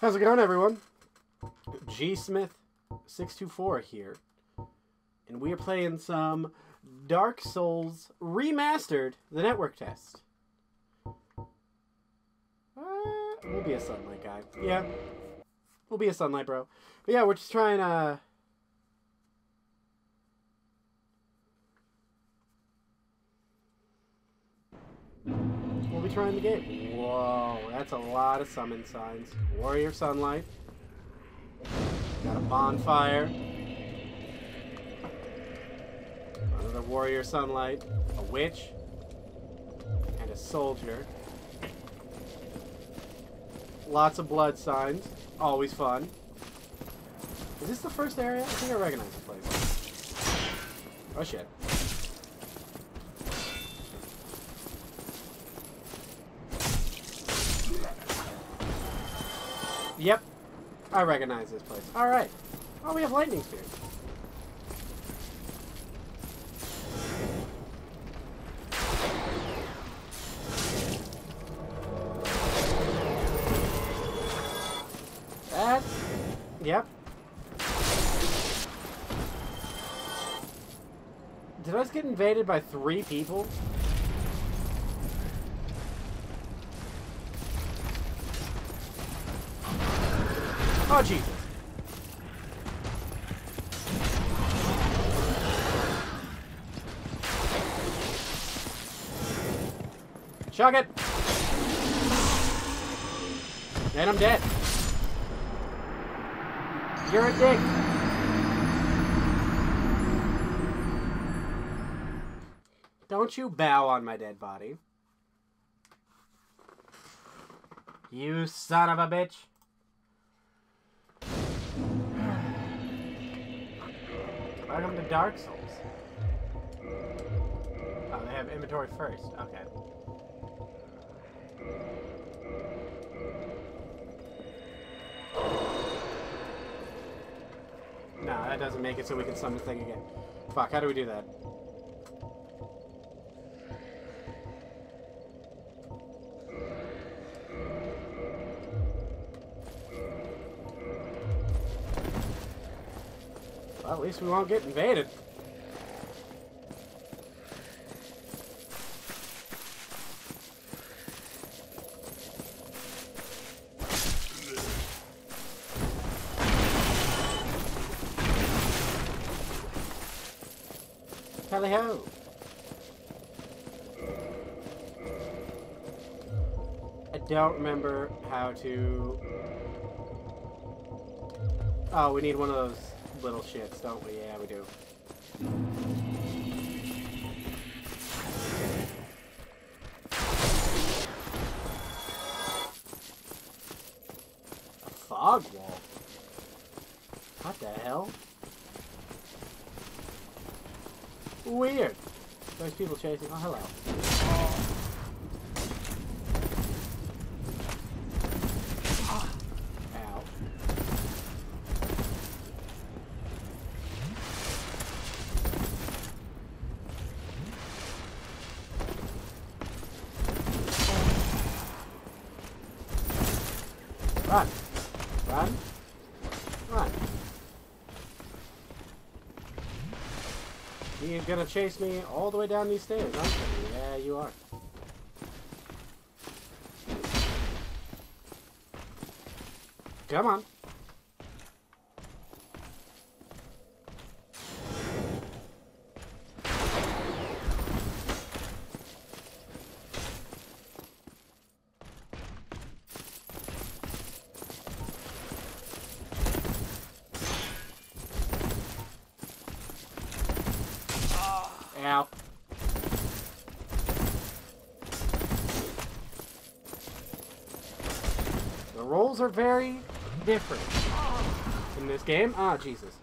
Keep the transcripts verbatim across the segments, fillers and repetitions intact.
How's it going, everyone? G Smith six two four here, and we are playing some Dark Souls Remastered, the network test. Uh, we'll be a Sunlight guy. Yeah, we'll be a Sunlight bro. But yeah, we're just trying to... Uh, we'll be trying the game. Whoa, that's a lot of summon signs. Warrior Sunlight. Got a bonfire. Another Warrior Sunlight. A witch. And a soldier. Lots of blood signs. Always fun. Is this the first area? I think I recognize this place. Oh shit. Yep. I recognize this place. Alright. Oh, we have lightning spears. That... Yep. Did I just get invaded by three people? Oh, Jesus. Chug it. And I'm dead. You're a dick. Don't you bow on my dead body. You son of a bitch. Welcome to Dark Souls. Oh, they have inventory first. Okay. No, that doesn't make it so we can summon the thing again. Fuck, how do we do that? Well, at least we won't get invaded. Tally-ho! I don't remember how to... Oh, we need one of those little shits, don't we? Yeah, we do. A fog wall? What the hell? Weird. There's people chasing. Oh, hello. Ow. Run. Run. Run. He's gonna chase me all the way down these stairs, aren't you? Yeah, you are. Come on. Ow. The rolls are very different in this game. Ah, Jesus.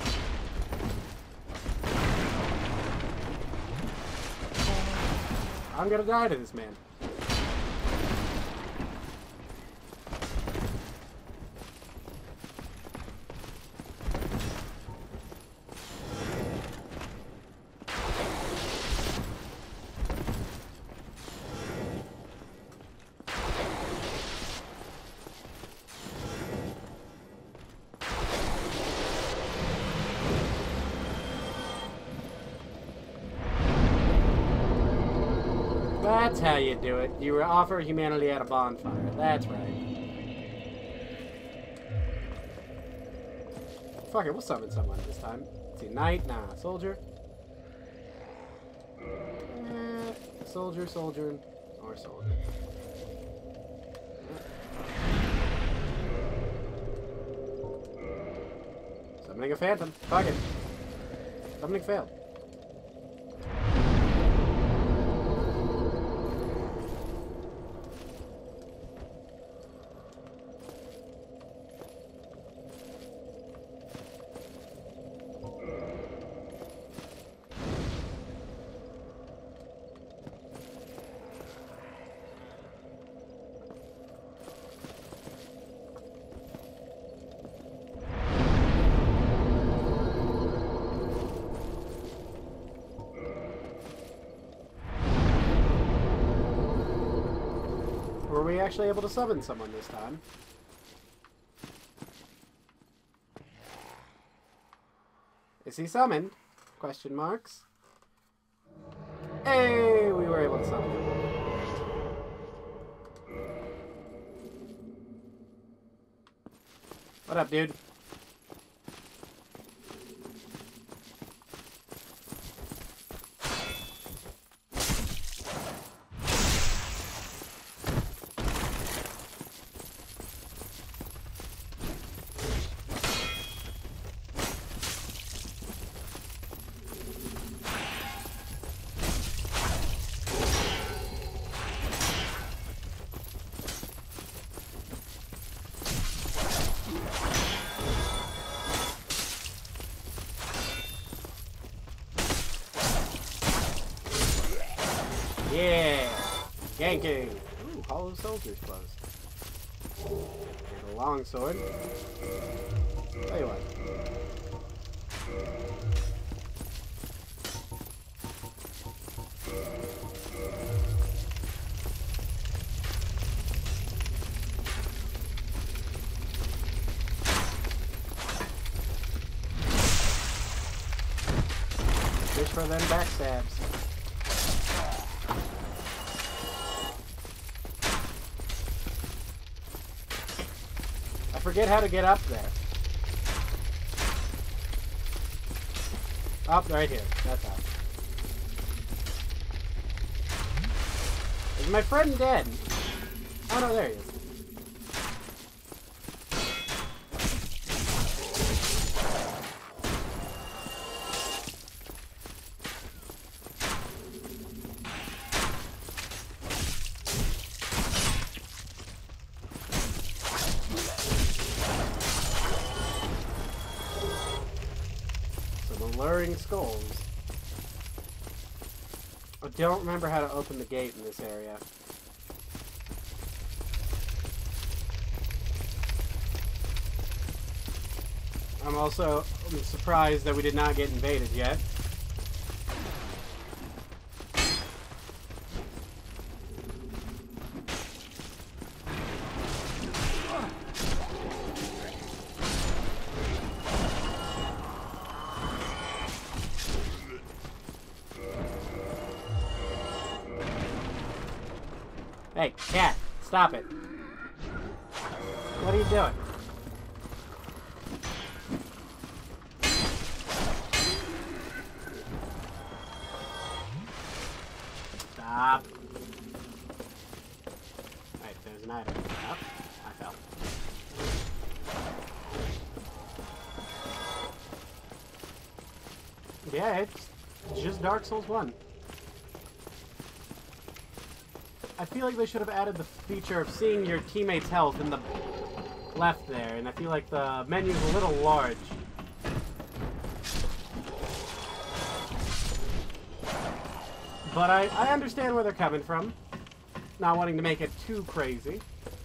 I'm gonna die to this man. That's how you do it. You offer humanity at a bonfire. That's right. Fuck it, we'll summon someone this time. Let's see, knight? Nah. Soldier? Eh, soldier, soldier, or soldier. Summoning a phantom. Fuck it. Summoning failed. Were we actually able to summon someone this time? Is he summoned? Question marks. Hey, we were able to summon him. What up, dude? Yeah! Ganking! Ooh, Hollow Soldier's close. There's a long sword. Tell you what. Fish for them backstabs. I forget how to get up there. Up, right here. That's how. Is my friend dead? Oh no, there he is. Luring skulls. I don't remember how to open the gate in this area. I'm also I'm surprised that we did not get invaded yet. Hey, cat, stop it. What are you doing? Stop. Alright, there's an item. Oh, I fell. Yeah, it's just Dark Souls one. I feel like they should have added the feature of seeing your teammates' health in the left there, and I feel like the menu's a little large. But I, I understand where they're coming from. Not wanting to make it too crazy.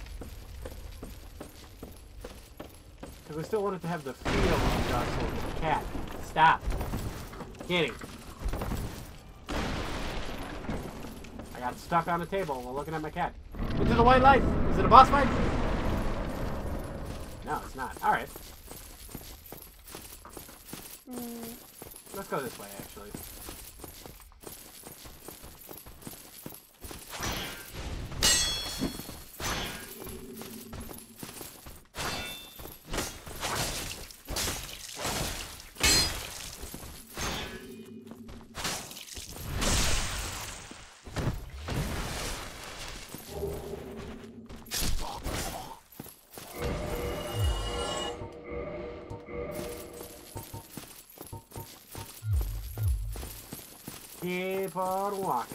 Because I still wanted to have the feel of Dark Souls with the cat. Stop. Kitty. I got stuck on a table while looking at my cat. Into the white light! Is it a boss fight? No, it's not. Alright. Mm. Let's go this way, actually. keep on walking.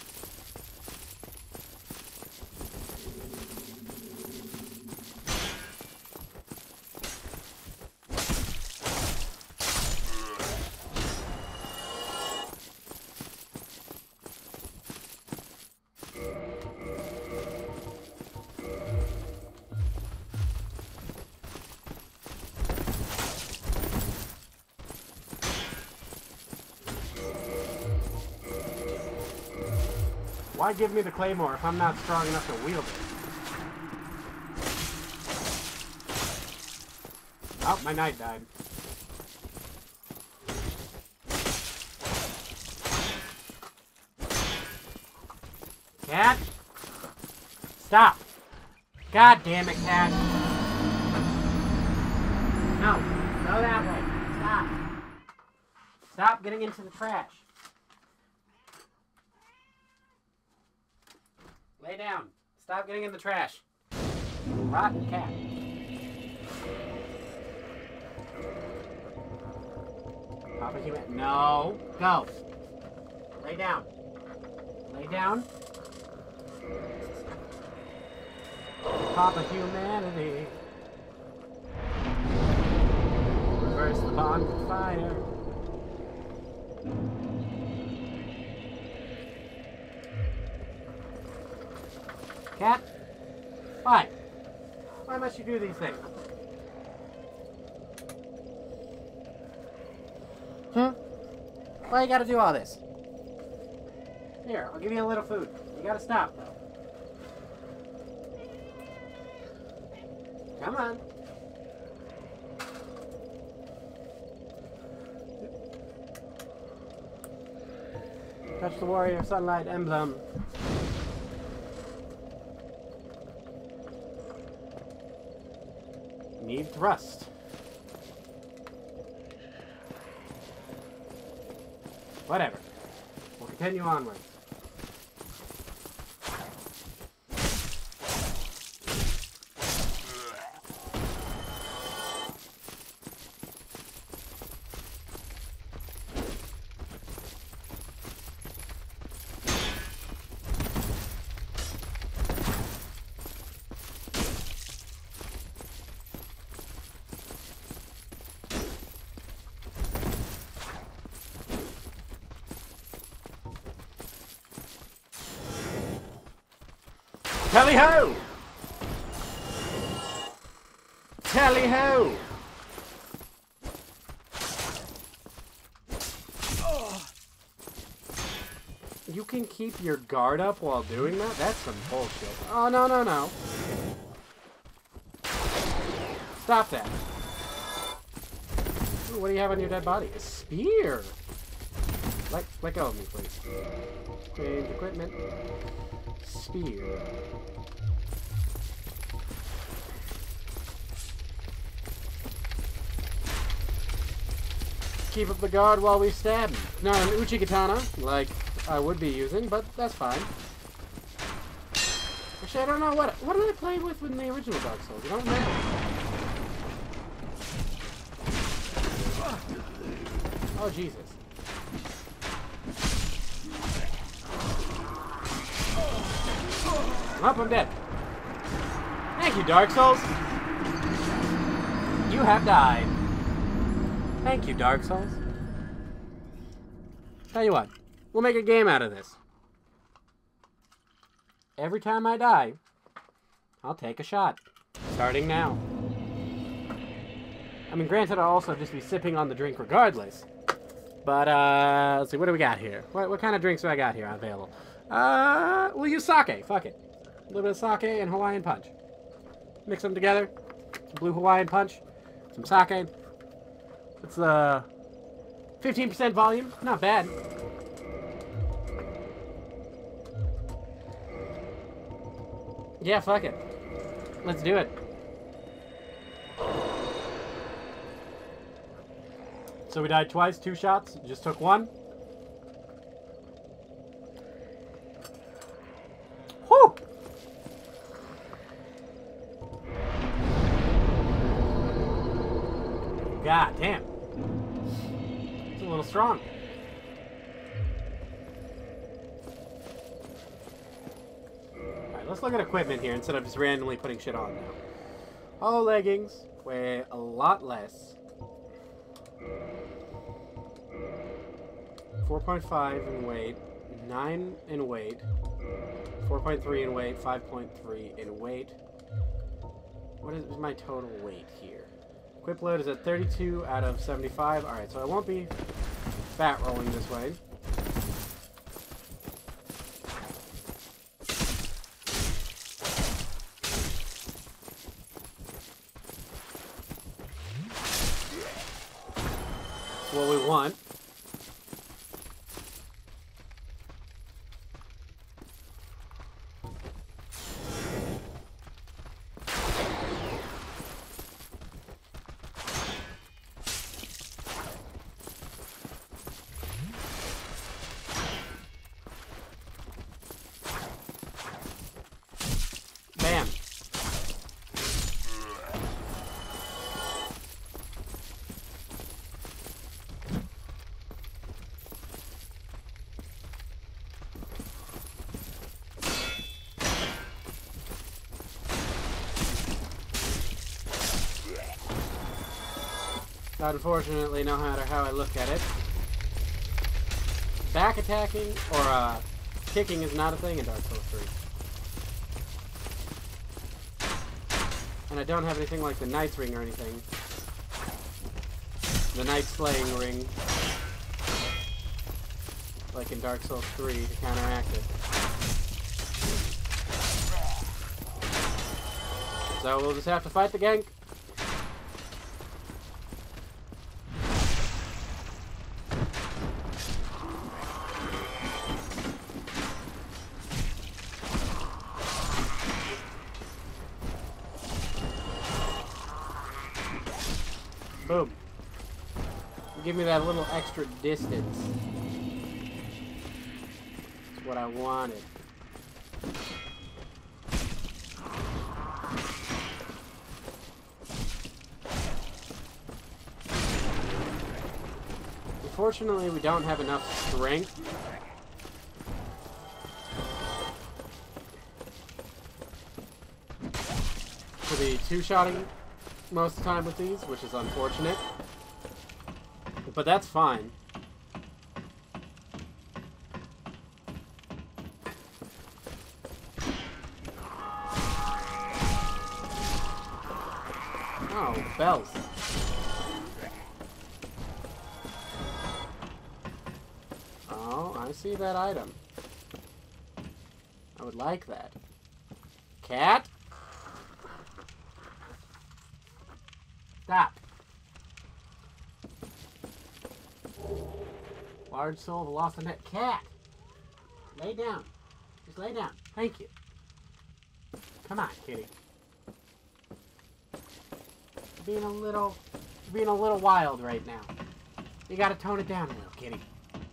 Why give me the claymore if I'm not strong enough to wield it? Oh, my knight died. Cat? Stop! God damn it, cat! No, go that way. Stop. Stop getting into the trash. Lay down. Stop getting in the trash. Rotten cat. Papa Human. No. Go. Lay down. Lay down. Papa Humanity. Reverse the bonfire. Cat? Why? Why must you do these things? Hmm? Why you gotta do all this? Here, I'll give you a little food. You gotta stop, though. Come on. Touch the warrior sunlight emblem. Need thrust. Whatever. We'll continue onwards. Tally ho! Tally ho! You can keep your guard up while doing that? That's some bullshit. Oh, no, no, no. Stop that. Ooh, what do you have on your dead body? A spear! Let, let go of me, please. Change equipment. Spear. Keep up the guard while we stab. Not an Uchi Katana, like I would be using, but that's fine. Actually, I don't know what what did I play with in the original Dark Souls. I don't remember. Oh Jesus! I'm up, I'm dead. Thank you, Dark Souls. You have died. Thank you, Dark Souls. Tell you what, we'll make a game out of this. Every time I die, I'll take a shot. Starting now. I mean, granted, I'll also just be sipping on the drink regardless. But, uh, let's see, what do we got here? What, what kind of drinks do I got here available? Uh, we'll use sake. Fuck it. A little bit of sake and Hawaiian Punch. Mix them together. Some blue Hawaiian Punch. Some sake. It's uh, fifteen percent volume. Not bad. Yeah, fuck it. Let's do it. So we died twice, two shots. Just took one. Whew! God damn. It's a little strong. let's look at equipment here instead of just randomly putting shit on now. All leggings weigh a lot less. four point five in weight, nine in weight, four point three in weight, five point three in weight. What is my total weight here? Equip load is at thirty-two out of seventy-five. Alright, so I won't be fat rolling this way. That's what we want. Bam. Unfortunately, no matter how I look at it, back attacking or uh, kicking is not a thing in Dark Souls three. And I don't have anything like the Knight's Ring or anything. The Night Slaying Ring. Like in Dark Souls three to counteract it. So we'll just have to fight the gank. Boom. Give me that little extra distance. That's what I wanted. Unfortunately, we don't have enough strength. To be two-shotting most of the time with these, which is unfortunate. But that's fine. Oh, bells. Oh, I see that item. I would like that. Cat? Stop. Large soul, the lost and net cat. Lay down. Just lay down. Thank you. Come on, kitty. You're being a little, you're being a little wild right now. You gotta tone it down a little, kitty.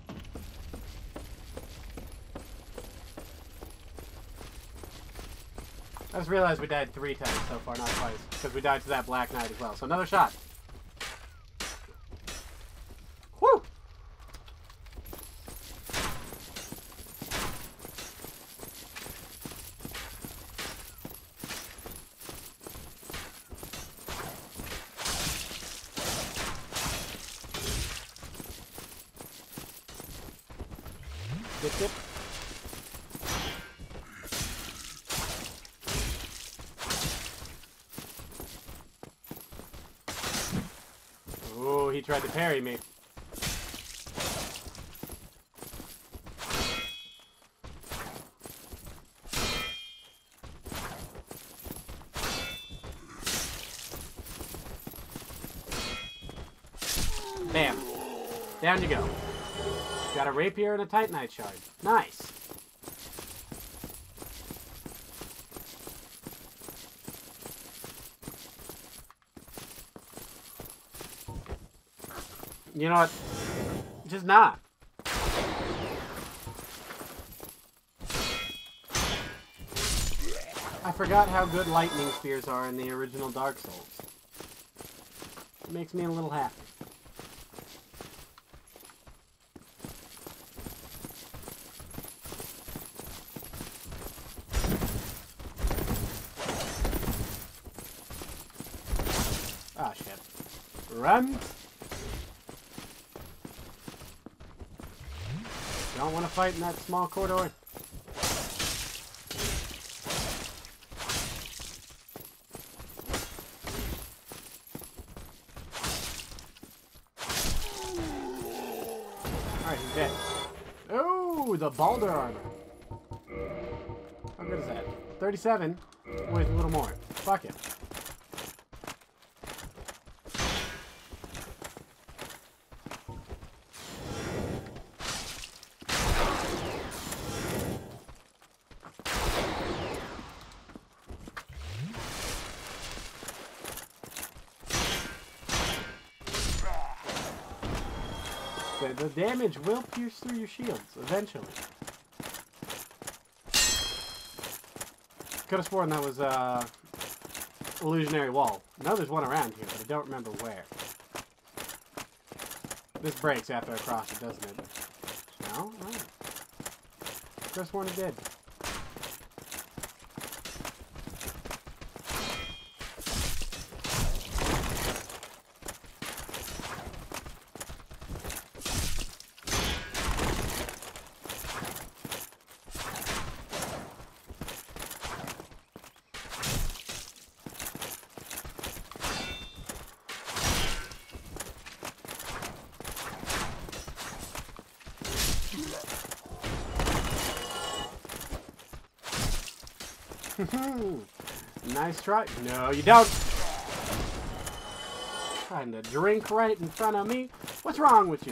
I just realized we died three times so far, not twice, because we died to that Black Knight as well. So another shot. Woo! Dip, dip. Oh, he tried to parry me. Bam. Down you go. Got a rapier and a titanite shard. Nice. You know what? Just not. I forgot how good lightning spears are in the original Dark Souls. It makes me a little happy. Run. Don't want to fight in that small corridor. Alright, he's dead. Oh, the Baldur armor. How good is that? thirty-seven with a little more. Fuck it. The, the damage will pierce through your shields eventually. Could have sworn that was uh, illusionary wall. I know there's one around here, but I don't remember where. This breaks after I cross it, doesn't it? No? No. Could have sworn it did. Nice try. No, you don't. Trying to drink right in front of me. What's wrong with you?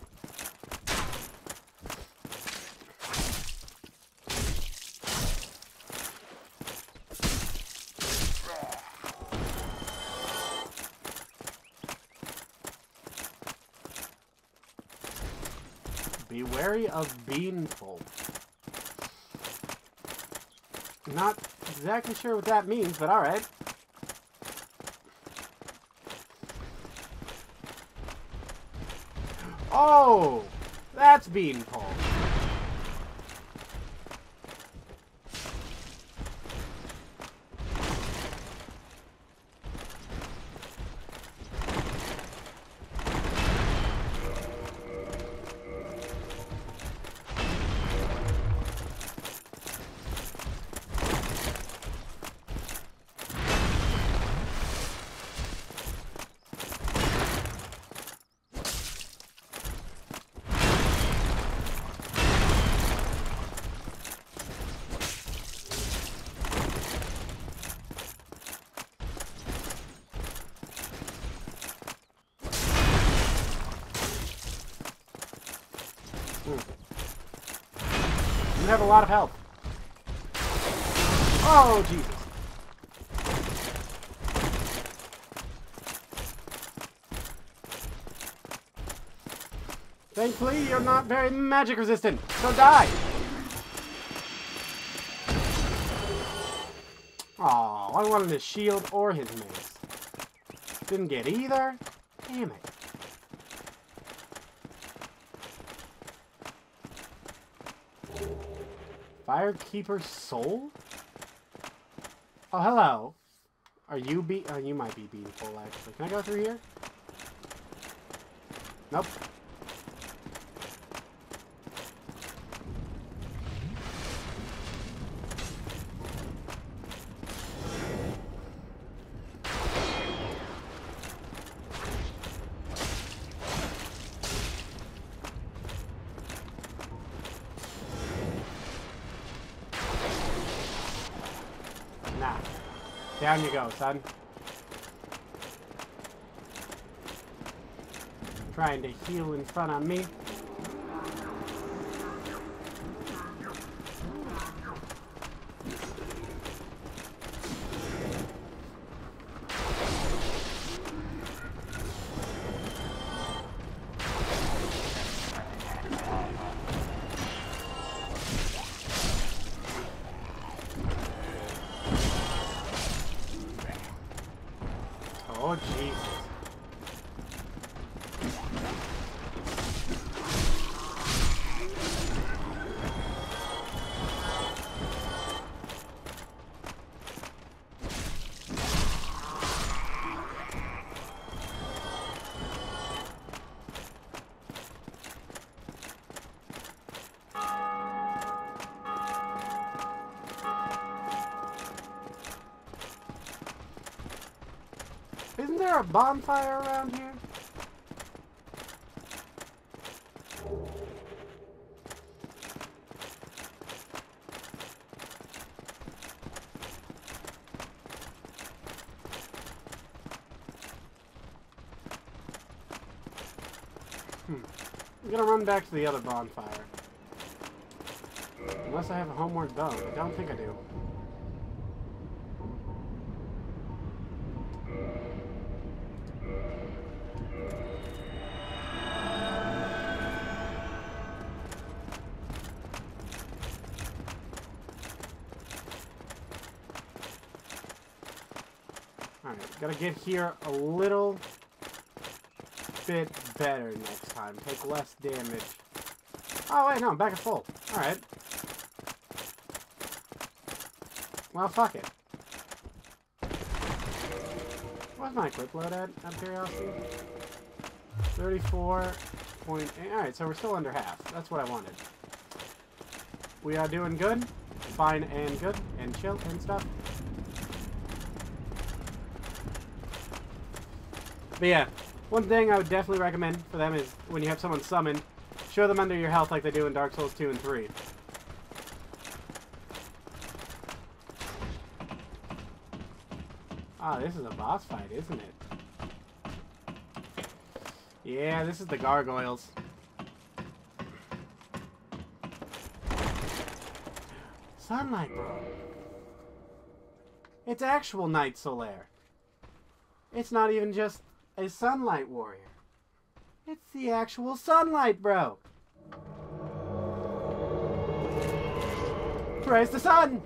Be wary of Beanful. Not exactly sure what that means, but alright. Oh! That's Beanpole. You have a lot of health. Oh, Jesus. Thankfully, you're not very magic resistant, so die. Aw, I wanted his shield or his mace. Didn't get either. Damn it. Firekeeper's soul? Oh, hello. Are you be? Oh, you might be being full, actually. Can I go through here? Nope. Nah. Down you go, son. Trying to heal in front of me. Oh, Jesus. Isn't there a bonfire around here? Hmm. I'm gonna run back to the other bonfire. Unless I have a homeward bound. I don't think I do. Alright, gotta get here a little bit better next time. Take less damage. Oh, wait, no, I'm back at full. Alright. Well, fuck it. What's my equip load at, out of curiosity? thirty-four point eight. Alright, so we're still under half. That's what I wanted. We are doing good. Fine and good. And chill and stuff. But yeah, one thing I would definitely recommend for them is when you have someone summoned, show them under your health like they do in Dark Souls two and three. Ah, this is a boss fight, isn't it? Yeah, this is the gargoyles. Sunlight, bro. It's actual Night Solaire. It's not even just a sunlight warrior. It's the actual sunlight, bro. Praise the sun!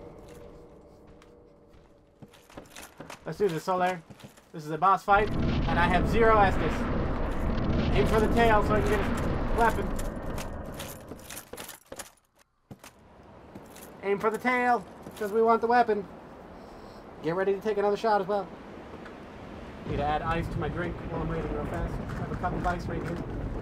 Let's do this, Solaire. This is a boss fight, and I have zero Estus. Aim for the tail so I can get his weapon. Aim for the tail, because we want the weapon. Get ready to take another shot as well. Need to add ice to my drink while I'm waiting real fast. I have a cup of ice right here.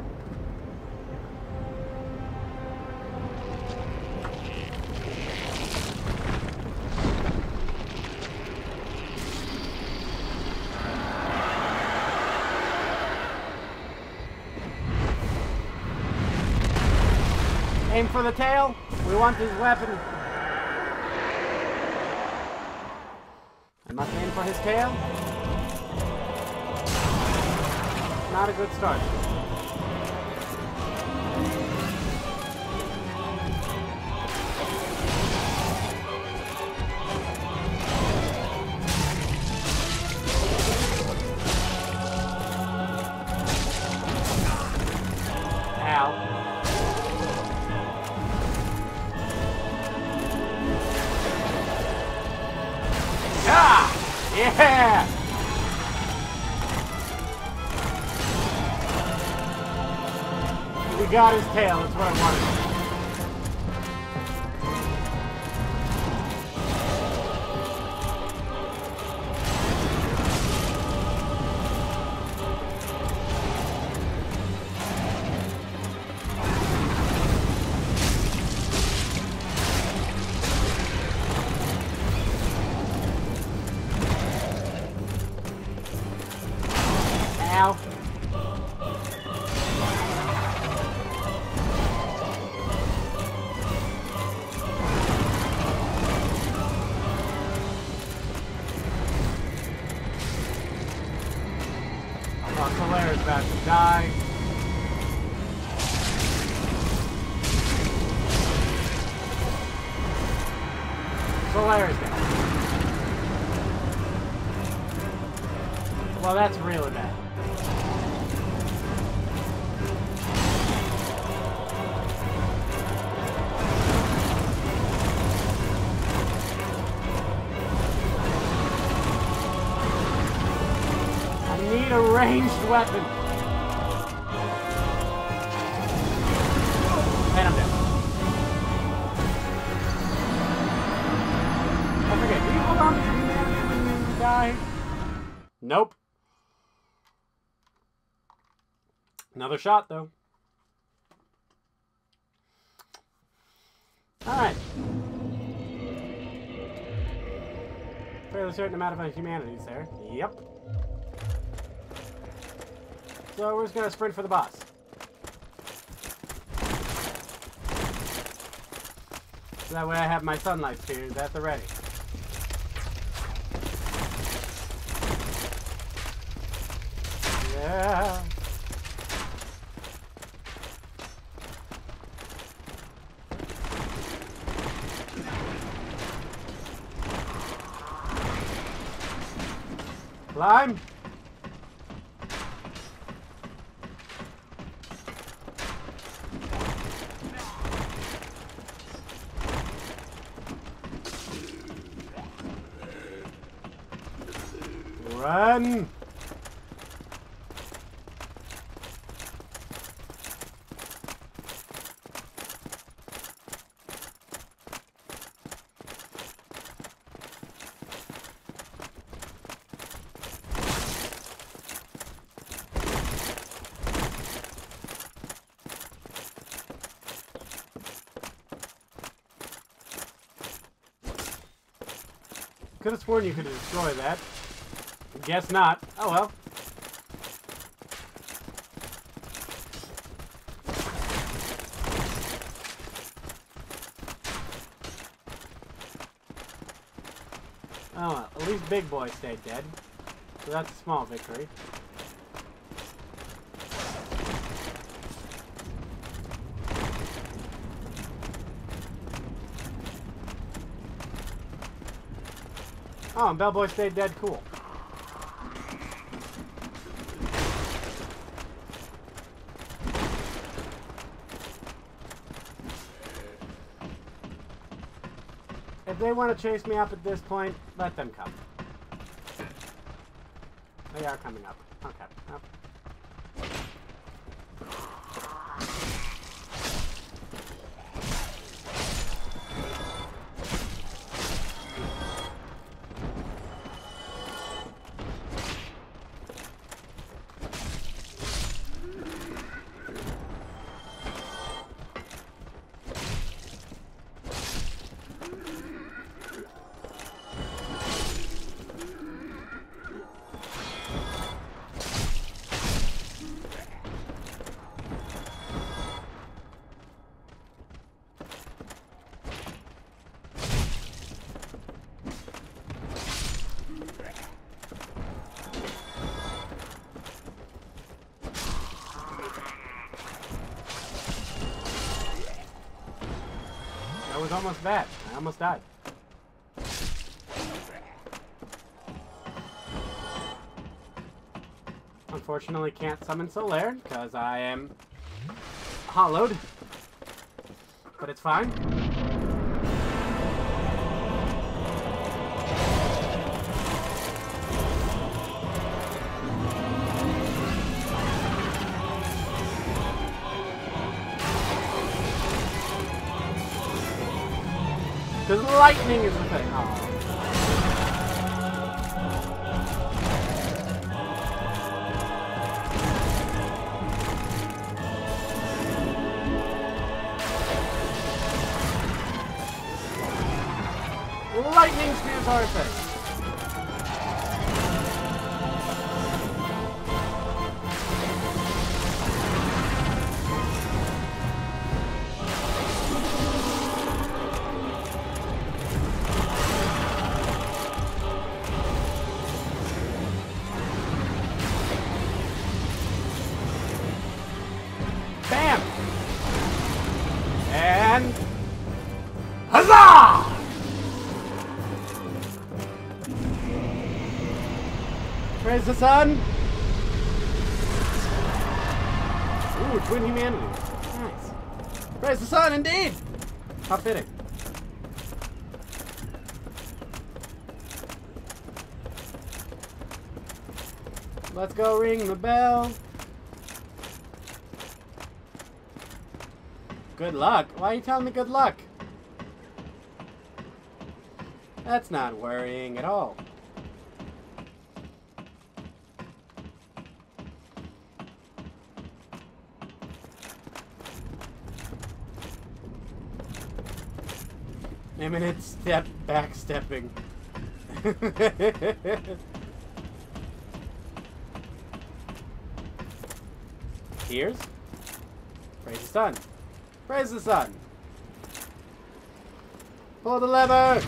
Aim for the tail. We want his weapon. I must aim for his tail. Not a good start. Ow. Ah! Yeah! We got his tail, that's what I wanted. Ow. Solaire is about to die. Solaire is dead. Well, that's really bad. Need a ranged weapon. And I'm dead. I forget, do you hold on to humanity when you die? Nope. Another shot, though. Alright. Fairly certain amount of humanities there. Yep. So we're just gonna sprint for the boss. So that way I have my sunlight spears at the ready. Yeah. Climb. Run. Could have sworn you could destroy that. Guess not. Oh well. Oh well, at least Big Boy stayed dead. So that's a small victory. Oh, and Bellboy stayed dead. Cool. If they want to chase me up at this point, let them come. They are coming up. Okay. Up. That was almost bad. I almost died. Unfortunately, can't summon Solaire because I am hollowed. But it's fine. Because lightning is the thing. Oh. Lightning spears are a thing. Bam! And huzzah! Praise the sun! Ooh, twin humanity. Nice. Praise the sun, indeed! How fitting. Let's go ring the bell. Good luck? Why are you telling me good luck? That's not worrying at all. Imminent step backstepping. Tears? Praise the sun. Praise the sun. Pull the lever!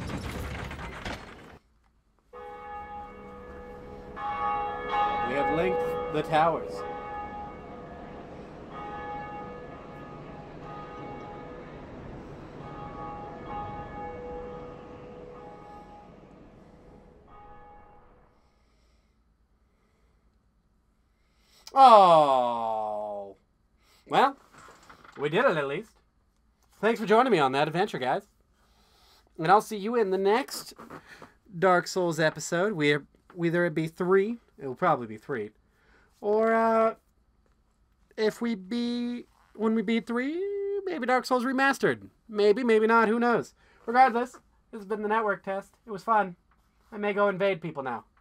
We have linked the towers. Oh. Well, we did it at least. Thanks for joining me on that adventure, guys. And I'll see you in the next Dark Souls episode. We Whether it be three, it will probably be three. Or, uh, if we be, when we beat three, maybe Dark Souls Remastered. Maybe, maybe not, who knows. Regardless, this has been the network test. It was fun. I may go invade people now.